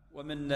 ومن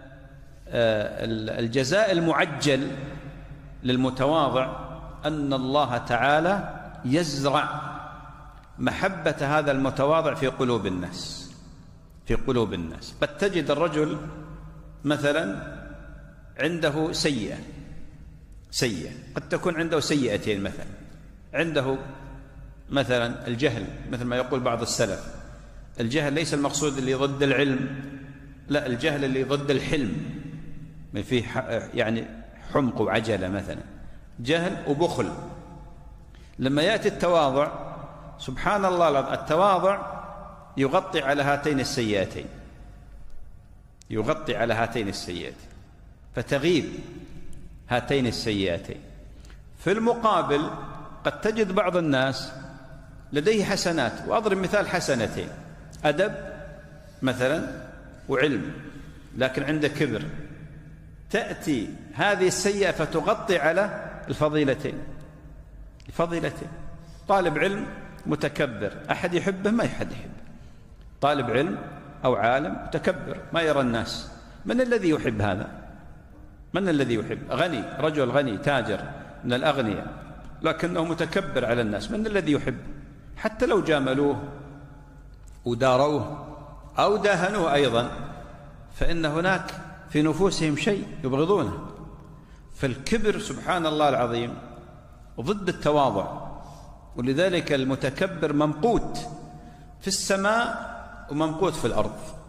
الجزاء المعجل للمتواضع أن الله تعالى يزرع محبة هذا المتواضع في قلوب الناس، في قلوب الناس. قد تجد الرجل مثلا عنده سيئة، قد تكون عنده سيئتين، مثلا عنده مثلا الجهل، مثل ما يقول بعض السلف، الجهل ليس المقصود اللي ضد العلم، لا، الجهل اللي ضد الحلم، من فيه يعني حمق وعجلة مثلا، جهل وبخل. لما يأتي التواضع، سبحان الله، التواضع يغطي على هاتين السيئتين، يغطي على هاتين السيئتين، فتغيب هاتين السيئتين. في المقابل قد تجد بعض الناس لديه حسنات، وأضرب مثال حسنتين، أدب مثلا وعلم، لكن عنده كبر، تأتي هذه السيئة فتغطي على الفضيلتين. طالب علم متكبر، أحد يحبه؟ ما أحد يحبه. طالب علم أو عالم متكبر ما يرى الناس، من الذي يحب هذا؟ من الذي يحب؟ غني، رجل غني تاجر من الأغنياء، لكنه متكبر على الناس، من الذي يحب؟ حتى لو جاملوه وداروه أو داهنوه أيضا، فإن هناك في نفوسهم شيء يبغضونه. فالكبر سبحان الله العظيم ضد التواضع، ولذلك المتكبر ممقوت في السماء وممقوت في الأرض.